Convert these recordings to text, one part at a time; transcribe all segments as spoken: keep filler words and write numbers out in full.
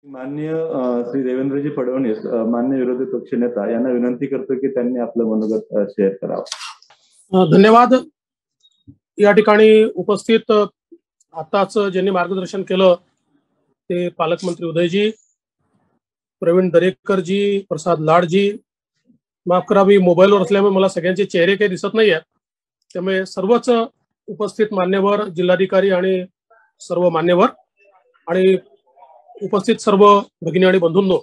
माननीय अ, श्री देवेंद्रजी फडणवीस अ, मान्य विरोधी पक्षनेता यांना विनंती करतो की त्यांनी आपलं मनोगत अ, शेअर करावं. अ, धन्यवाद. या ठिकाणी उपस्थित अ, आताच ज्यांनी मार्गदर्शन केलं ते पालकमंत्री उदयजी, प्रवीण दरेकरजी, प्रसाद लाडजी. माफ करा, मी मोबाईलवर असल्यामुळे मला सगळ्यांचे चेहरे काही दिसत नाही आहेत. त्यामुळे सर्वच उपस्थित मान्यवर, जिल्हाधिकारी आणि सर्व मान्यवर आणि उपस्थित सर्व भगिनी आणि बंधूंनो,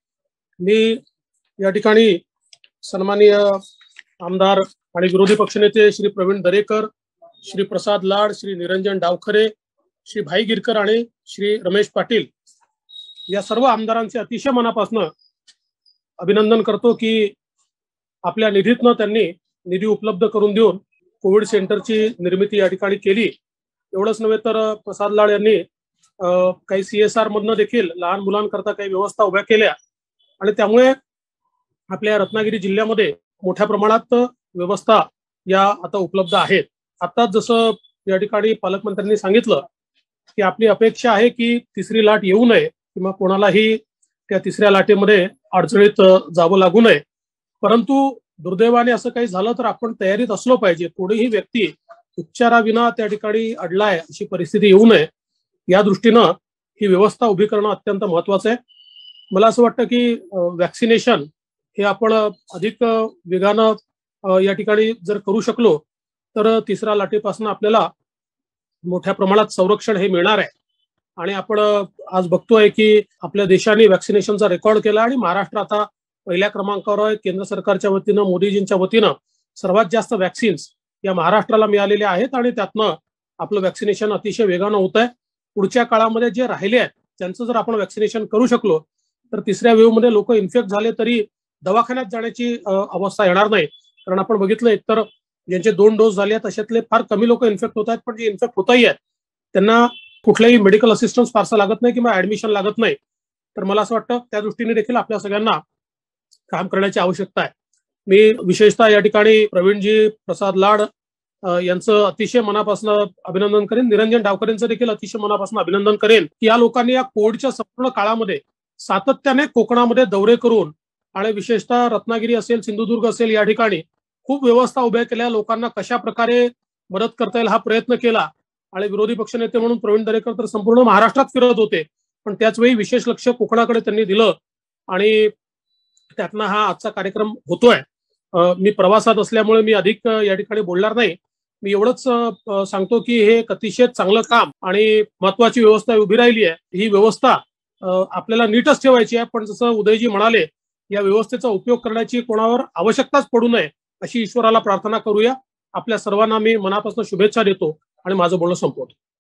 मी या ठिकाणी सन्माननीय आमदार आणि विरोधी पक्षनेते श्री प्रवीण दरेकर, श्री प्रसाद लाड, श्री निरंजन डावखरे, श्री भाई गिरकर आणि श्री रमेश पाटील या सर्व आमदारांचे अतिशय मनापासून अभिनंदन करतो की आपल्या निधीतनं त्यांनी निधी उपलब्ध करून देऊन कोविड सेंटरची निर्मिती या ठिकाणी केली. एवढंच नव्हे तर प्रसाद लाड यांनी काही सीएसआर मधनं देखील लहान मुलांकरता काही व्यवस्था उभ्या केल्या आणि त्यामुळे आपल्या रत्नागिरी जिल्ह्यामध्ये मोठ्या प्रमाणात व्यवस्था या आता उपलब्ध आहेत. आता जसं या ठिकाणी पालकमंत्र्यांनी सांगितलं की आपली अपेक्षा आहे की तिसरी लाट येऊ नये किंवा कोणालाही त्या तिसऱ्या लाटेमध्ये अडचणीत जावं लागू नये. परंतु दुर्दैवाने असं काही झालं तर आपण तयारीत असलो पाहिजे. कोणीही व्यक्ती उपचाराविना त्या ठिकाणी अडलाय अशी परिस्थिती येऊ नये या दृष्टीनं ही व्यवस्था उभी करणं अत्यंत महत्वाचं आहे. मला असं वाटतं की वॅक्सिनेशन हे आपण अधिक वेगानं या ठिकाणी जर करू शकलो तर तिसऱ्या लाटेपासून आपल्याला मोठ्या प्रमाणात संरक्षण हे मिळणार आहे. आणि आपण आज बघतोय की आपल्या देशाने वॅक्सिनेशनचा रेकॉर्ड केला आणि महाराष्ट्र आता पहिल्या क्रमांकावर आहे. केंद्र सरकारच्या वतीनं, मोदीजींच्या वतीनं सर्वात जास्त वॅक्सिन्स या महाराष्ट्राला मिळालेल्या आहेत आणि त्यातनं आपलं वॅक्सिनेशन अतिशय वेगानं होत आहे. पुढच्या काळामध्ये जे राहिले आहेत त्यांचं जर आपण वॅक्सिनेशन करू शकलो तर तिसऱ्या वेव्ह मध्ये लोक इन्फेक्ट झाले तरी दवाखान्यात जाण्याची अवस्था येणार नाही. कारण आपण बघितलं एकतर ज्यांचे दोन डोस झाले आहेत अशातले फार कमी लोक इन्फेक्ट होत आहेत, पण जे इन्फेक्ट होतही आहेत त्यांना कुठलाही मेडिकल असिस्टन्स फारसा लागत नाही किंवा ऍडमिशन लागत नाही. तर मला असं वाटतं त्या दृष्टीने देखील आपल्या सगळ्यांना काम करण्याची आवश्यकता आहे. मी विशेषतः या ठिकाणी प्रवीणजी, प्रसाद लाड यांचं अतिशय मनापासून अभिनंदन करेन. निरंजन डावकरेंचं देखील अतिशय मनापासून अभिनंदन करेन की या लोकांनी या कोविडच्या संपूर्ण काळामध्ये सातत्याने कोकणामध्ये दौरे करून आणि विशेषतः रत्नागिरी असेल, सिंधुदुर्ग असेल या ठिकाणी खूप व्यवस्था उभ्या केल्या. लोकांना कशा प्रकारे मदत करता येईल हा प्रयत्न केला. आणि विरोधी पक्षनेते म्हणून प्रवीण दरेकर तर संपूर्ण महाराष्ट्रात फिरत होते, पण त्याच वेळी विशेष लक्ष कोकणाकडे त्यांनी दिलं आणि त्यातनं हा आजचा कार्यक्रम होतोय. मी प्रवासात असल्यामुळे मी अधिक या ठिकाणी बोलणार नाही. मी एवढंच सांगतो की हे एक अतिशय चांगलं काम आणि महत्वाची व्यवस्था उभी राहिली आहे. ही व्यवस्था आपल्याला नीटच ठेवायची आहे, पण जसं उदयजी म्हणाले या व्यवस्थेचा उपयोग करण्याची कोणावर आवश्यकताच पडू नये अशी ईश्वराला प्रार्थना करूया. आपल्या सर्वांना मी मनापासून शुभेच्छा देतो आणि माझं बोलणं संपवतो.